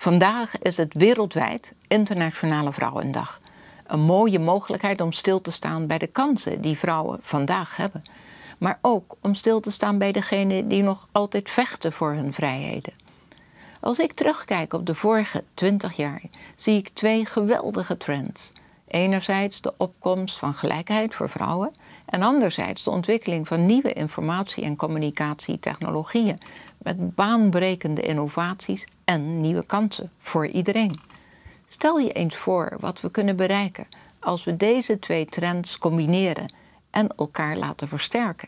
Vandaag is het wereldwijd Internationale Vrouwendag. Een mooie mogelijkheid om stil te staan bij de kansen die vrouwen vandaag hebben. Maar ook om stil te staan bij degenen die nog altijd vechten voor hun vrijheden. Als ik terugkijk op de vorige 20 jaar, zie ik twee geweldige trends. Enerzijds de opkomst van gelijkheid voor vrouwen en anderzijds de ontwikkeling van nieuwe informatie- en communicatietechnologieën met baanbrekende innovaties en nieuwe kansen voor iedereen. Stel je eens voor wat we kunnen bereiken als we deze twee trends combineren en elkaar laten versterken.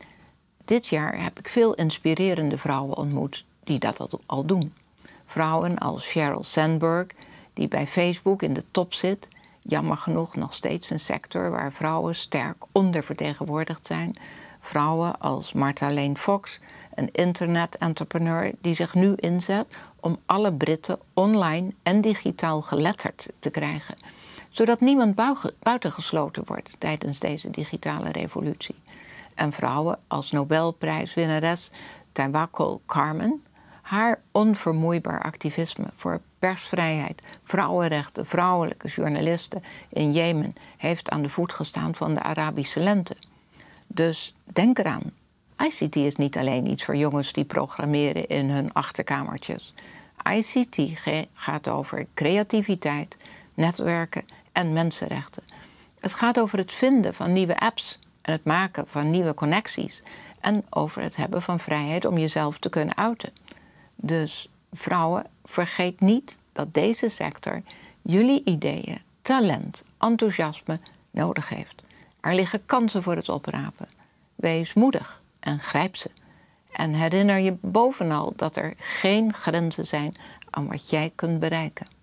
Dit jaar heb ik veel inspirerende vrouwen ontmoet die dat al doen. Vrouwen als Sheryl Sandberg, die bij Facebook in de top zit. Jammer genoeg nog steeds een sector waar vrouwen sterk ondervertegenwoordigd zijn. Vrouwen als Martha Fox, een internet-entrepreneur die zich nu inzet om alle Britten online en digitaal geletterd te krijgen. Zodat niemand buitengesloten wordt tijdens deze digitale revolutie. En vrouwen als Nobelprijswinnares Tawakkol Karman. Haar onvermoeibaar activisme voor persvrijheid, vrouwenrechten, vrouwelijke journalisten in Jemen heeft aan de voet gestaan van de Arabische lente. Dus denk eraan, ICT is niet alleen iets voor jongens die programmeren in hun achterkamertjes. ICT gaat over creativiteit, netwerken en mensenrechten. Het gaat over het vinden van nieuwe apps en het maken van nieuwe connecties en over het hebben van vrijheid om jezelf te kunnen uiten. Dus vrouwen, vergeet niet dat deze sector jullie ideeën, talent, enthousiasme nodig heeft. Er liggen kansen voor het oprapen. Wees moedig en grijp ze. En herinner je bovenal dat er geen grenzen zijn aan wat jij kunt bereiken.